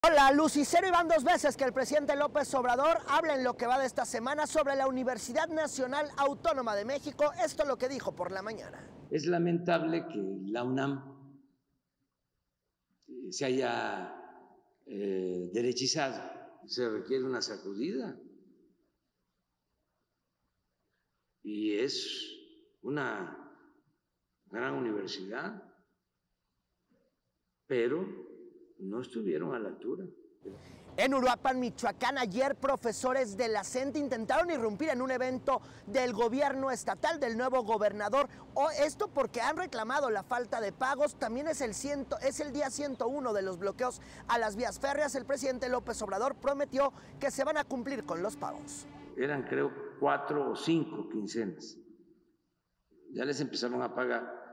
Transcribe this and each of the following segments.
Hola, Lucicero y van 2 veces que el presidente López Obrador habla en lo que va de esta semana sobre la Universidad Nacional Autónoma de México. Esto es lo que dijo por la mañana. Es lamentable que la UNAM se haya derechizado. Se requiere una sacudida. Y es una gran universidad, pero no estuvieron a la altura. En Uruapan, Michoacán, ayer profesores de la CENTE intentaron irrumpir en un evento del gobierno estatal del nuevo gobernador. Esto porque han reclamado la falta de pagos. También es el día 101 de los bloqueos a las vías férreas. El presidente López Obrador prometió que se van a cumplir con los pagos. Eran, creo, 4 o 5 quincenas. Ya les empezaron a pagar.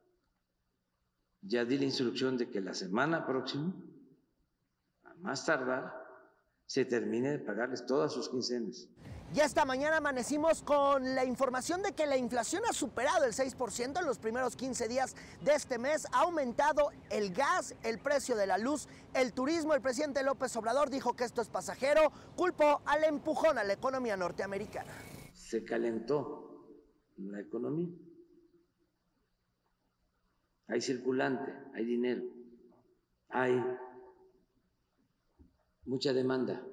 Ya di la instrucción de que la semana próxima, a más tardar, se termine de pagarles todas sus quincenas. Ya esta mañana amanecimos con la información de que la inflación ha superado el 6% en los primeros 15 días de este mes. Ha aumentado el gas, el precio de la luz, el turismo. El presidente López Obrador dijo que esto es pasajero. Culpó al empujón a la economía norteamericana. Se calentó la economía. Hay circulante, hay dinero, hay mucha demanda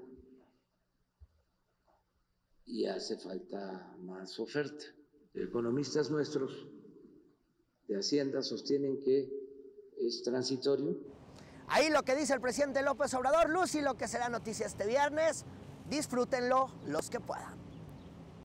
y hace falta más oferta. Economistas nuestros de Hacienda sostienen que es transitorio. Ahí lo que dice el presidente López Obrador, Lucy, lo que será noticia este viernes. Disfrútenlo los que puedan.